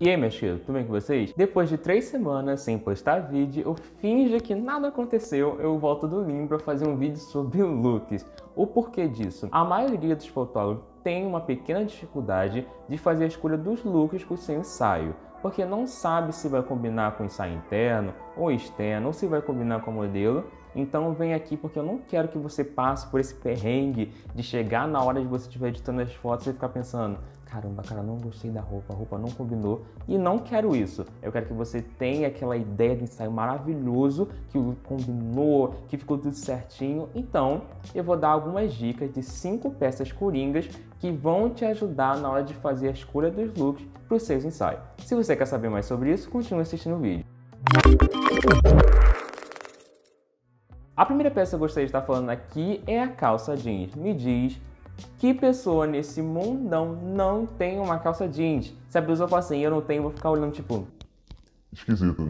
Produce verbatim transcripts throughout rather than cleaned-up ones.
E aí, meus queridos, tudo bem com vocês? Depois de três semanas sem postar vídeo, eu finjo que nada aconteceu, eu volto do limbo para fazer um vídeo sobre looks. O porquê disso? A maioria dos fotógrafos tem uma pequena dificuldade de fazer a escolha dos looks para o seu ensaio, porque não sabe se vai combinar com o ensaio interno ou externo, ou se vai combinar com o modelo. Então vem aqui porque eu não quero que você passe por esse perrengue de chegar na hora de você estiver editando as fotos e ficar pensando: caramba, cara, não gostei da roupa, a roupa não combinou. E não quero isso. Eu quero que você tenha aquela ideia de ensaio maravilhoso, que combinou, que ficou tudo certinho. Então, eu vou dar algumas dicas de cinco peças coringas que vão te ajudar na hora de fazer a escolha dos looks para os seus ensaios. Se você quer saber mais sobre isso, continue assistindo o vídeo. A primeira peça que eu gostaria de estar falando aqui é a calça jeans. Me diz, que pessoa nesse mundão não tem uma calça jeans? Se a pessoa fala assim, eu não tenho, eu vou ficar olhando tipo... esquisito.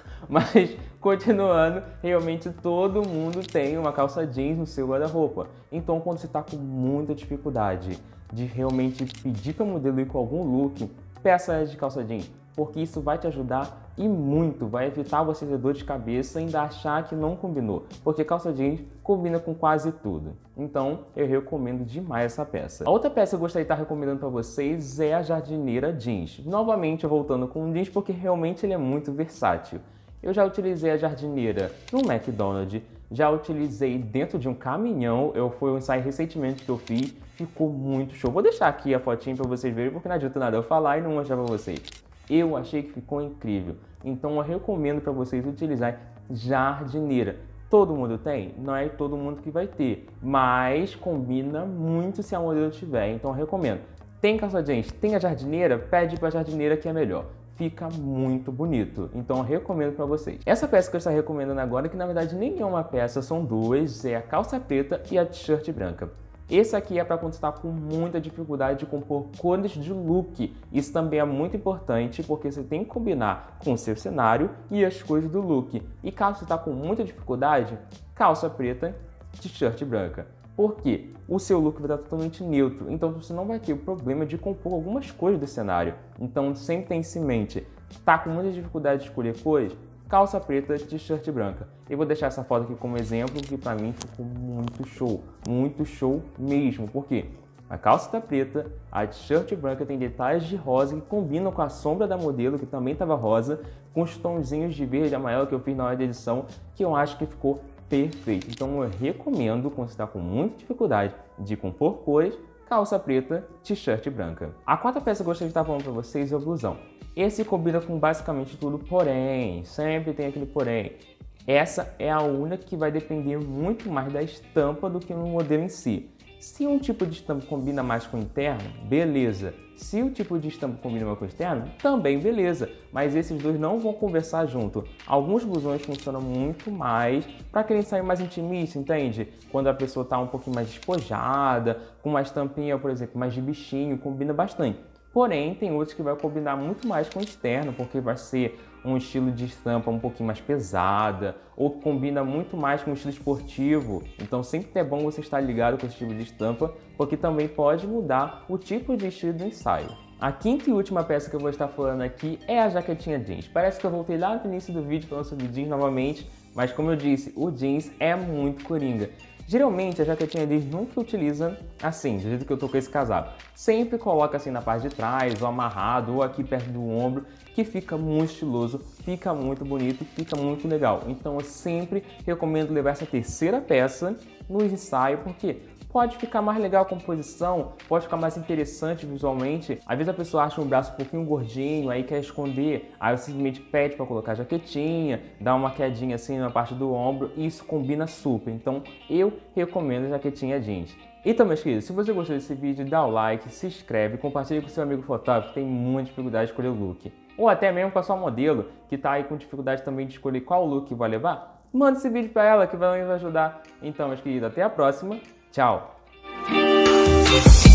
Mas, continuando, realmente todo mundo tem uma calça jeans no seu guarda-roupa. Então, quando você está com muita dificuldade de realmente pedir para o modelo ir com algum look, peça ela de calça jeans, porque isso vai te ajudar e muito, vai evitar você ter dor de cabeça e ainda achar que não combinou, porque calça jeans combina com quase tudo. Então, eu recomendo demais essa peça. A outra peça que eu gostaria de estar recomendando para vocês é a jardineira jeans. Novamente, eu voltando com o jeans, porque realmente ele é muito versátil. Eu já utilizei a jardineira no McDonald's, já utilizei dentro de um caminhão, eu foi um ensaio recentemente que eu fiz, ficou muito show. Vou deixar aqui a fotinha para vocês verem, porque não adianta nada eu falar e não mostrar para vocês. Eu achei que ficou incrível, então eu recomendo para vocês utilizar jardineira. Todo mundo tem? Não é todo mundo que vai ter, mas combina muito se a modelo tiver, então eu recomendo. Tem calça jeans, tem a jardineira? Pede para a jardineira que é melhor. Fica muito bonito, então eu recomendo para vocês. Essa peça que eu estou recomendando agora, que na verdade nem é uma peça, são duas, é a calça preta e a t-shirt branca. Esse aqui é para quando você está com muita dificuldade de compor cores de look. Isso também é muito importante porque você tem que combinar com o seu cenário e as cores do look. E caso você está com muita dificuldade, calça preta, t-shirt branca. Por quê? O seu look vai estar totalmente neutro, então você não vai ter o problema de compor algumas cores do cenário. Então sempre tenha isso em mente. Está com muita dificuldade de escolher cores? Calça preta, t-shirt branca. Eu vou deixar essa foto aqui como exemplo, que pra mim ficou muito show, muito show mesmo. Por quê? A calça tá preta, a t-shirt branca tem detalhes de rosa que combinam com a sombra da modelo, que também estava rosa, com os tonzinhos de verde e amarelo que eu fiz na hora da edição, que eu acho que ficou perfeito. Então eu recomendo, quando você está com muita dificuldade de compor cores, calça preta, t-shirt branca. A quarta peça que eu gostaria de estar falando para vocês é o blusão. Esse combina com basicamente tudo, porém, sempre tem aquele porém. Essa é a única que vai depender muito mais da estampa do que no modelo em si. Se um tipo de estampa combina mais com o interno, beleza. Se o tipo de estampa combina mais com o externo, também beleza. Mas esses dois não vão conversar junto. Alguns blusões funcionam muito mais para aquele ensaio mais intimista, entende? Quando a pessoa está um pouquinho mais despojada, com uma estampinha, por exemplo, mais de bichinho, combina bastante. Porém, tem outros que vai combinar muito mais com o externo, porque vai ser um estilo de estampa um pouquinho mais pesada, ou combina muito mais com o estilo esportivo. Então sempre é bom você estar ligado com esse tipo de estampa, porque também pode mudar o tipo de estilo do ensaio. A quinta e última peça que eu vou estar falando aqui é a jaquetinha jeans. Parece que eu voltei lá no início do vídeo falando sobre jeans novamente, mas como eu disse, o jeans é muito coringa. Geralmente a jaquetinha jeans nunca utiliza assim, do jeito que eu tô com esse casaco. Sempre coloca assim na parte de trás, ou amarrado, ou aqui perto do ombro, que fica muito estiloso, fica muito bonito, fica muito legal. Então eu sempre recomendo levar essa terceira peça no ensaio, porque pode ficar mais legal a composição, pode ficar mais interessante visualmente. Às vezes a pessoa acha um braço um pouquinho gordinho, aí quer esconder, aí você simplesmente pede para colocar a jaquetinha, dá uma quedinha assim na parte do ombro, e isso combina super. Então eu recomendo a jaquetinha jeans. Então, meus queridos, se você gostou desse vídeo, dá o like, se inscreve, compartilha com seu amigo fotógrafo que tem muita dificuldade de escolher o look. Ou até mesmo com a sua modelo, que está aí com dificuldade também de escolher qual look vai levar. Manda esse vídeo para ela que vai me ajudar. Então, meus queridos, até a próxima. Tchau!